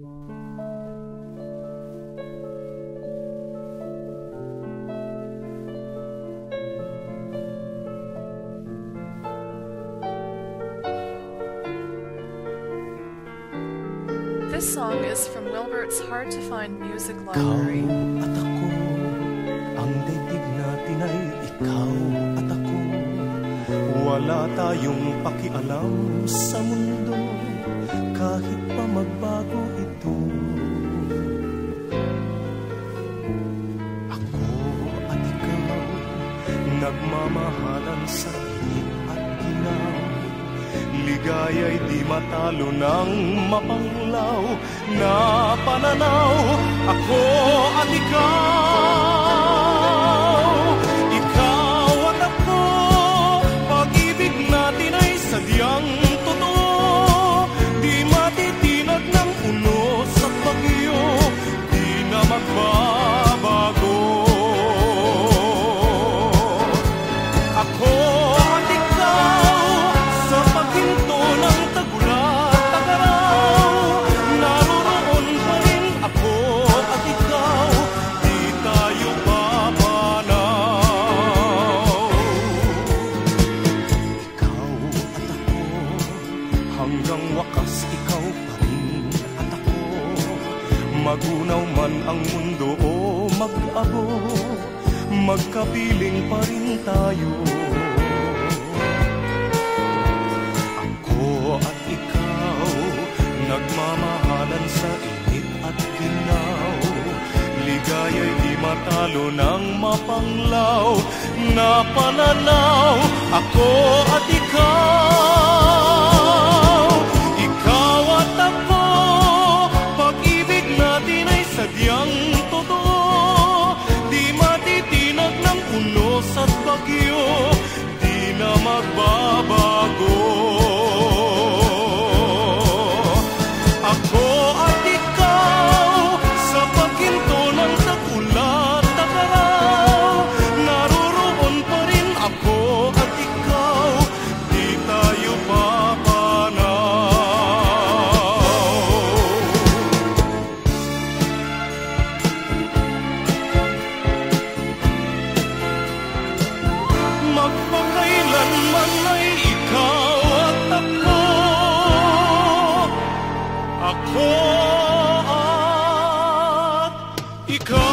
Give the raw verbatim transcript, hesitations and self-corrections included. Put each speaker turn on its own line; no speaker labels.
This song is from Wilbert's hard-to-find music library.
Ikaw at ako, ang daigdig natin ay ikaw at ako. Wala tayong pakialam sa mundo, kahit pa magbago ito. Ako at ikaw, nagmamahalan sa init at ginaw. Ligaya'y di matalo ng mapanglaw na pananaw. Ako at ikaw, ikaw at ako, pag-ibig natin ay sadyang totoo. Di matitinag ng unos at bagyo, di na magbabago. Ako at ikaw, sa paghinto ng tagulat at araw, naroon pa rin ako at ikaw, di tayo papanaw. Ikaw at ako, hanggang wakas ikaw pa rin at ako. Magunaw man ang mundo o mag-abo, magkapiling pa rin tayo. At ikaw, nagmamahalan sa init at ginaw. Ligaya'y di matalo ng mapanglaw na pananaw. Ako at ikaw, ikaw at ako, pag-ibig natin ay sadyang totoo. Di matitinag ng unos at bagyo, di na magbabago. Ako at ikaw, sa paghinto ng tagulat at araw, naroon pa rin ako at ikaw, di tayo papanaw. Magpakailanman ay ikaw at ako. Ako at ikaw.